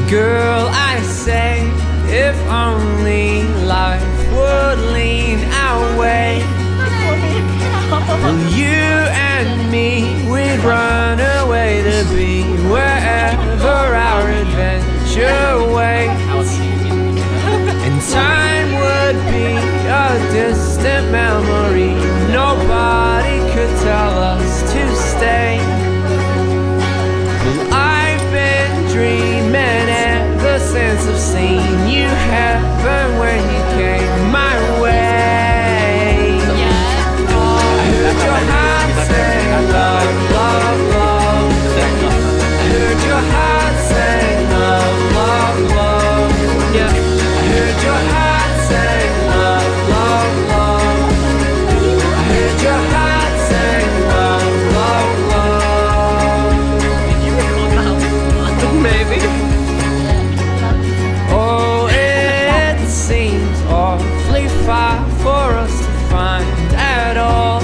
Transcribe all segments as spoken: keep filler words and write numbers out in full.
Girl, I say, if only life would lean our way, well, you and me, we'd run away to be wherever our adventure waits. And time would be a distant memory. Nobody could tell us to stay. Well, I've been dreaming ever since I've seen you heaven when you came my way. I heard your heart say love, love, love. I heard your heart say love, love, love. Yeah. I heard your heart say love, love, love. I heard your heart say love, love, love. Maybe. Oh, it seems awfully far for us to find at all.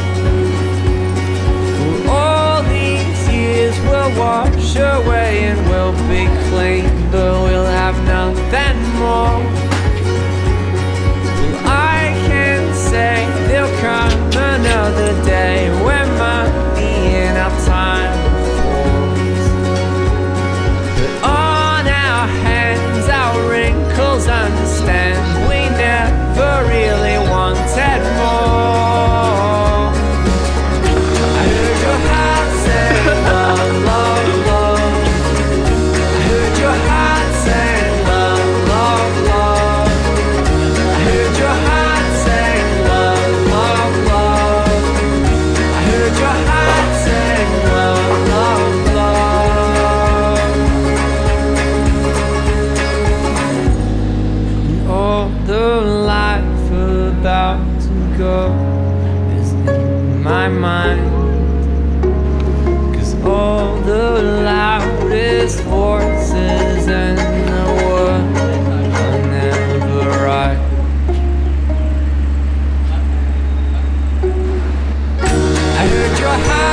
All these years will wash away and we'll be clean, but we'll have nothing more. Well, I can say there'll come another day when money in our time falls. But on our hands, our wrinkles understand we never really wanted more. I heard your heart say love, love, love. I heard your heart say love, love, love. I heard your heart say love, love, love. I heard your heart say love, love, love. And all the life about to go is in my mind. All the loudest voices in the world are never right. I heard your heart